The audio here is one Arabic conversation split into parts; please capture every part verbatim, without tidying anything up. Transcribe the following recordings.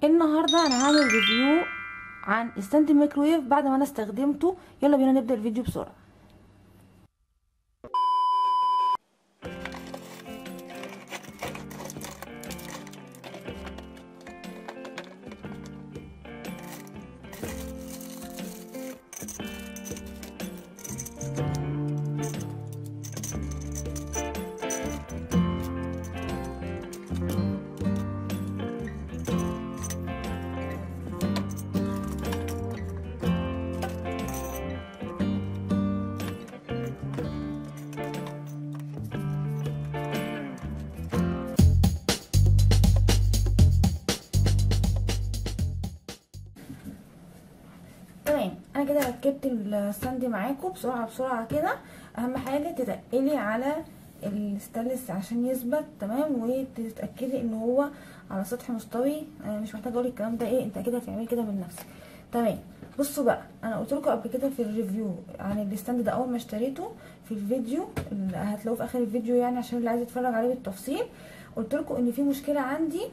النهارده انا هعمل ريفيو عن ستاند الميكرويف بعد ما انا استخدمته. يلا بينا نبدا الفيديو بسرعه. تمام، انا كده ركبت الستاند معاكم بسرعه بسرعه كده. اهم حاجه تتقلي على الستانلس عشان يثبت تمام، وتتاكدي ان هو على سطح مستوي. انا مش محتاجه اقول الكلام ده، ايه انت كده هتعملي كده من نفسك. تمام، بصوا بقى، انا قلت لكم قبل كده في الريفيو عن الستاند ده اول ما اشتريته في الفيديو اللي هتلاقوه في اخر الفيديو، يعني عشان اللي عايز يتفرج عليه بالتفصيل. قلت لكم ان في مشكله عندي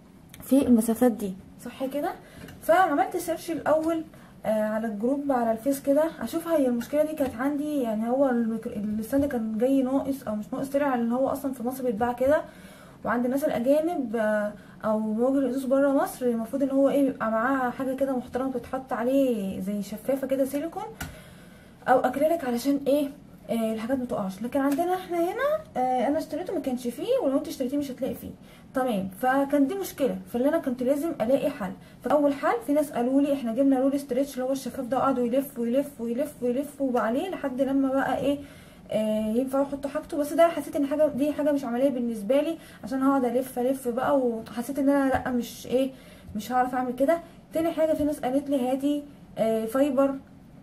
في المسافات دي، صح كده؟ فعملت سيرش الاول آه على الجروب على الفيس كده اشوف هي المشكله دي كانت عندي، يعني هو الستاند كان جاي ناقص او مش ناقص، طلع ان هو اصلا في مصر بيتباع كده، وعند الناس الاجانب آه او موجه الازاز بره مصر المفروض ان هو ايه بيبقى معاها حاجه كده محترمه بتتحط عليه زي شفافه كده سيليكون او اكريليك علشان ايه آه الحاجات ما تقعش. لكن عندنا احنا هنا آه انا اشتريته ما كانش فيه، ولو انت اشتريتيه مش هتلاقي فيه. تمام، فكان دي مشكله، فاللي انا كنت لازم الاقي حل. فاول حل في ناس قالوا لي احنا جبنا رول ستريتش اللي هو الشفاف ده، وقعدوا يلف ويلف ويلف ويلف عليه لحد لما بقى ايه آه ينفع يحطوا حاجته. بس ده حسيت ان حاجه دي حاجه مش عمليه بالنسبه لي، عشان هقعد الف الف بقى، وحسيت ان انا لا مش ايه مش هعرف اعمل كده. تاني حاجه في ناس قالت لي هاتي آه فايبر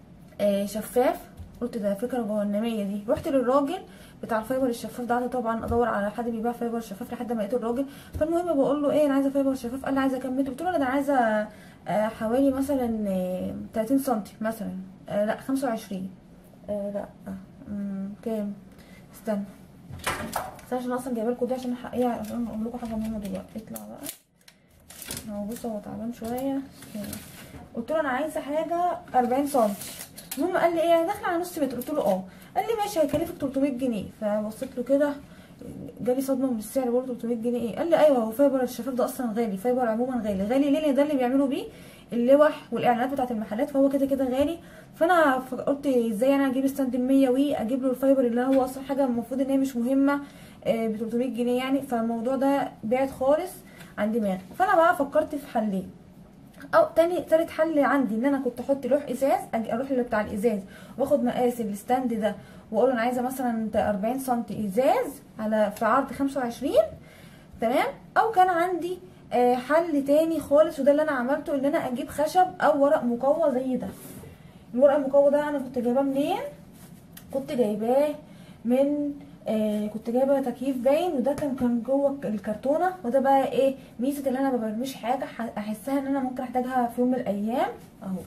آه شفاف. قلت ده فكره جهنميه دي. رحت للراجل بتاع الفايبر الشفاف ده، طبعا ادور على حد بيبيع فايبر شفاف لحد ما لقيت الراجل. فالمهم بقول له ايه انا عايزه فايبر شفاف، قال لي عايزه كام متر؟ قلت له انا عايزه آه حوالي مثلا آه تلاتين سنتي مثلا، آه لا خمسة وعشرين، آه لا آه كام، استنى استنى عشان اصلا جايبه لكم ده عشان ايه عشان اقول لكم حاجه مهمه دلوقتي. اطلع بقى هو، بص هو تعبان شويه. قلت له انا عايزه حاجه اربعين سنتي. المهم قال لي ايه داخله على نص متر؟ قلت له اه. قال لي ماشي هيكلفك تلتمية جنيه. فبصيت له كده جالي صدمه من السعر، برضه تلتمية جنيه ايه؟ قال لي ايوه هو فايبر الشفاف ده اصلا غالي، فايبر عموما غالي. غالي ليه؟ ده اللي بيعملوا بيه اللوح والاعلانات بتاعت المحلات، فهو كده كده غالي. فانا قلت ازاي انا اجيب ستاند مية وي اجيب له الفايبر اللي هو اصلا حاجه المفروض ان هي مش مهمه ب تلتمية جنيه يعني. فالموضوع ده بعد خالص عن دماغي. فانا بقى فكرت في حلين. او تاني تالت حل عندي ان انا كنت احط لوح ازاز، اجي اروح بتاع الازاز واخد مقاس الستاند ده واقول انا عايزه مثلا اربعين سنتي ازاز على في عرض خمسة وعشرين. تمام، او كان عندي آه حل تاني خالص، وده اللي انا عملته، ان انا اجيب خشب او ورق مقوى زي ده. الورق المقوى ده انا كنت جايباه منين؟ كنت جايباه من آه كنت جايبه تكييف باين، وده كان كان جوه الكرتونه. وده بقى ايه ميزه اللي انا ما برميش حاجه احسها ان انا ممكن احتاجها في يوم من الايام. اهو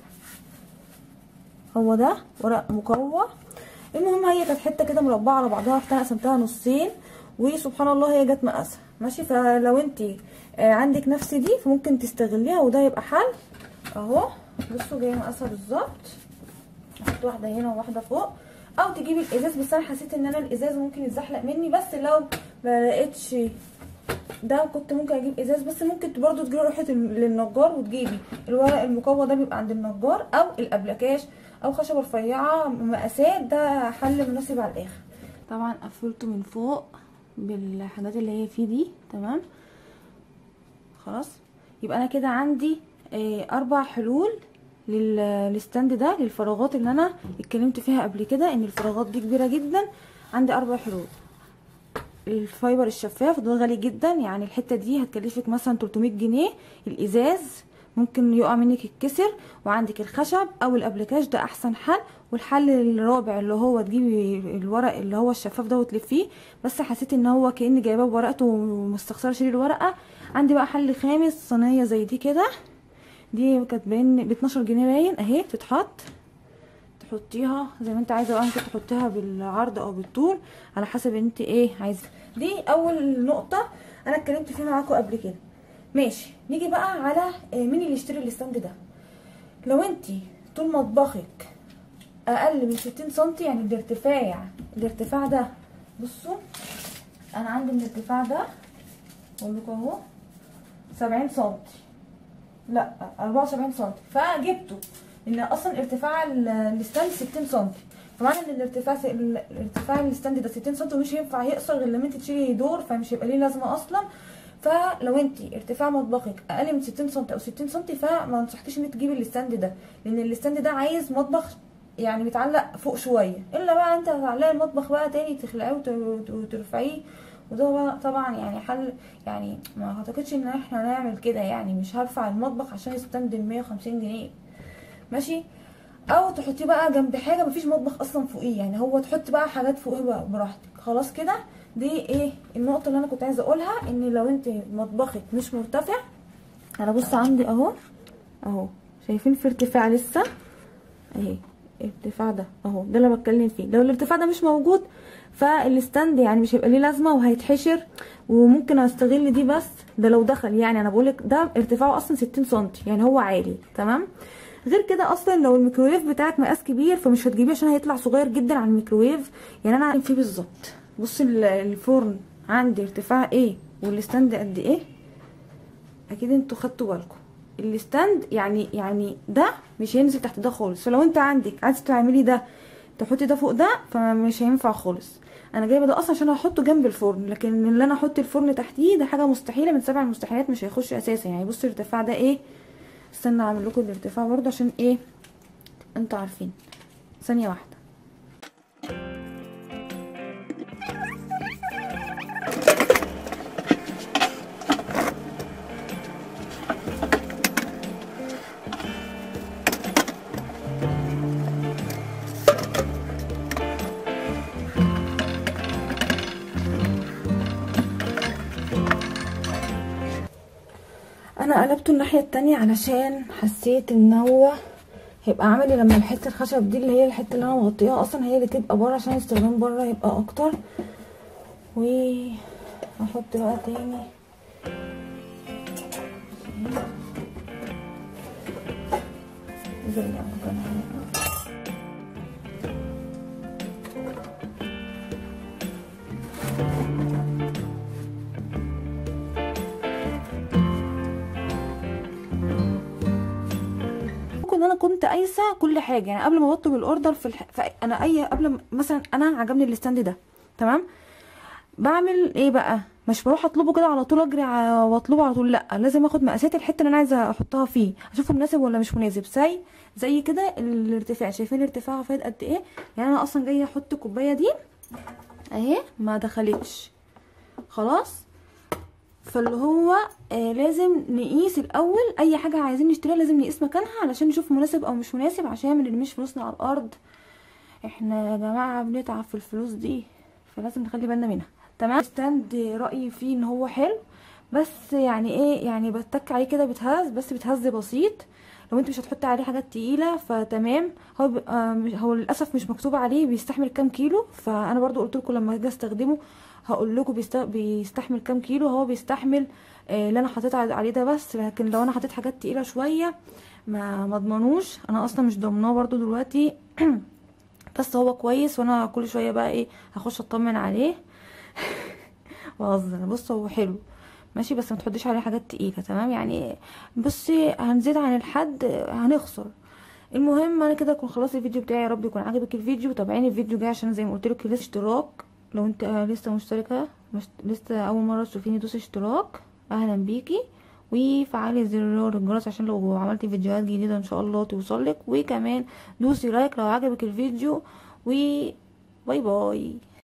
هو ده ورق مقوى. المهم هي كانت حته كده مربعه على بعضها، رحت قسمتها نصين وسبحان الله هي جت مقاسها ماشي. فلو انت آه عندك نفس دي فممكن تستغليها وده يبقى حل. اهو بصوا جايه مقاسها بالظبط، احط واحده هنا وواحده فوق، او تجيبي الازاز. بس انا حسيت ان انا الازاز ممكن يتزحلق مني، بس لو ما لقيتش ده كنت ممكن اجيب ازاز. بس ممكن برضو تجيبي روحه للنجار وتجيبي الورق المقوى ده بيبقى عند النجار، او الابلكاش او خشبه رفيعه مقاسات، ده حل مناسب على الاخر. طبعا قفلته من فوق بالحاجات اللي هي فيه دي. تمام خلاص، يبقى انا كده عندي اه اربع حلول للستاند ده، للفراغات اللي انا اتكلمت فيها قبل كده ان الفراغات دي كبيره جدا. عندي اربع حلول. الفايبر الشفاف ده غالي جدا، يعني الحته دي هتكلفك مثلا تلتمية جنيه. الازاز ممكن يقع منك يتكسر. وعندك الخشب او الابلكاش ده احسن حل. والحل الرابع اللي هو تجيبي الورق اللي هو الشفاف ده وتلفيه، بس حسيت ان هو كاني جايباه بورقته ومستخسره اشيل الورقه. عندي بقى حل خامس، صينيه زي دي كده، دي كانت باين ب اتناشر جنيه باين اهي، بتتحط تحطيها زي ما انت عايزه بقى، ممكن تحطيها بالعرض او بالطول على حسب انت ايه عايزه. دي اول نقطه انا اتكلمت فيها معاكم قبل كده. ماشي. نيجي بقى على مين اللي يشتري الستاند ده. لو انتي طول مطبخك اقل من ستين سنتي، يعني الارتفاع الارتفاع ده، بصوا انا عندي من الارتفاع ده اقول لكم اهو سبعين سنتي، لا اربعة وسبعين سنتي، فجبته ان اصلا ارتفاع الستاند ستين سنتي، فمعنى ان الارتفاع الارتفاع الستاند ده ستين سنتي ومش هينفع يقصر غير لما انت تشيلي دور، فمش هيبقى ليه لازمه اصلا. فلو انت ارتفاع مطبخك اقل من ستين سنتي او ستين سنتي، فما انصحكيش ان انت تجيبي الستاند ده، لان الستاند ده عايز مطبخ يعني متعلق فوق شويه، الا بقى انت هتعلقي المطبخ بقى تاني تخلعيه وترفعيه، وده طبعا يعني حل، يعني ما اعتقدش ان احنا نعمل كده، يعني مش هرفع المطبخ عشان ستاند ب مية وخمسين جنيه ماشي. او تحطيه بقى جنب حاجه مفيش مطبخ اصلا فوقيه، يعني هو تحط بقى حاجات فوقيه بقى براحتك. خلاص كده، دي ايه النقطه اللي انا كنت عايزه اقولها، ان لو انت مطبخك مش مرتفع، انا بص عندي اهو اهو شايفين في ارتفاع لسه اهي، الارتفاع ده اهو ده اللي بتكلم فيه. لو الارتفاع ده مش موجود فالستاند يعني مش هيبقى ليه لازمه وهيتحشر، وممكن استغل دي، بس ده لو دخل، يعني انا بقولك ده ارتفاعه اصلا ستين سنتي يعني هو عالي تمام. غير كده اصلا لو الميكروويف بتاعك مقاس كبير فمش هتجيبيه عشان هيطلع صغير جدا على الميكروويف. يعني انا فيه بالظبط، بص الفرن عندي ارتفاع ايه والستاند قد ايه، اكيد انتوا خدتوا بالكم. الستاند يعني يعني ده مش هينزل تحت ده خالص، فلو انت عندك عايزه تعملي ده تحطي ده فوق ده فمش هينفع خالص. انا جايبه ده اصلا عشان هحطه جنب الفرن، لكن اللي انا احط الفرن تحتيه ده حاجه مستحيله من سبع المستحيلات، مش هيخش اساسا. يعني بصوا الارتفاع ده ايه، استنى اعمل لكم الارتفاع برضه عشان ايه انتوا عارفين. ثانيه واحده. انا قلبته الناحيه التانية علشان حسيت ان هو هيبقى عملي لما الحته الخشب دي اللي هي الحته اللي انا مغطياها اصلا هي اللي تبقى بره، عشان الاستخدام بره يبقى اكتر. واحط بقى تاني زي ما كان ان انا كنت قايسه كل حاجه، يعني قبل ما بطلب الاوردر في الح... انا اي قبل ما مثلا انا عجبني الستاند ده تمام، بعمل ايه بقى، مش بروح اطلبه كده على طول اجري واطلبه على طول، لا لازم اخد مقاسات الحته اللي انا عايزه احطها فيه، اشوفه مناسب ولا مش مناسب. زي زي كده الارتفاع، شايفين الارتفاع فايد قد ايه. يعني انا اصلا جايه احط الكوبايه دي اهي ما دخلتش خلاص، فاللي هو آه لازم نقيس الاول اي حاجه عايزين نشتريها، لازم نقيس مكانها علشان نشوف مناسب او مش مناسب، عشان ما نرميش فلوسنا على الارض. احنا يا جماعه بنتعب في الفلوس دي، فلازم نخلي بالنا منها تمام. ستاند رايي فيه ان هو حلو، بس يعني ايه، يعني بتك عليه كده بتهز، بس بتهز بسيط. لو انت مش هتحطي عليه حاجات تقيله فتمام. هو آه هو للاسف مش مكتوب عليه بيستحمل كام كيلو، فانا برضو قلت لكم لما اجي استخدمه هقول لكم بيستحمل كام كيلو. هو بيستحمل آه اللي انا حطيت عليه ده بس، لكن لو انا حطيت حاجات تقيله شويه ما مضمنوش، انا اصلا مش ضامناه برضو دلوقتي بس هو كويس، وانا كل شويه بقى ايه هخش اطمن عليه بهزر. بص هو حلو ماشي، بس ما تحطيش عليه حاجات تقيله تمام. يعني بصي هنزيد عن الحد هنخسر. المهم انا كده اكون خلاص الفيديو بتاعي، يا رب يكون عجبك الفيديو. تابعيني الفيديو جاي عشان زي ما قلت لك لسه اشتراك، لو انت لسه مشتركه مش لسه اول مره تشوفيني دوسي اشتراك، اهلا بيكي، وفعلي زر الجرس عشان لو عملتي فيديوهات جديده ان شاء الله توصلك، وكمان دوسي لايك لو عجبك الفيديو، وباي باي.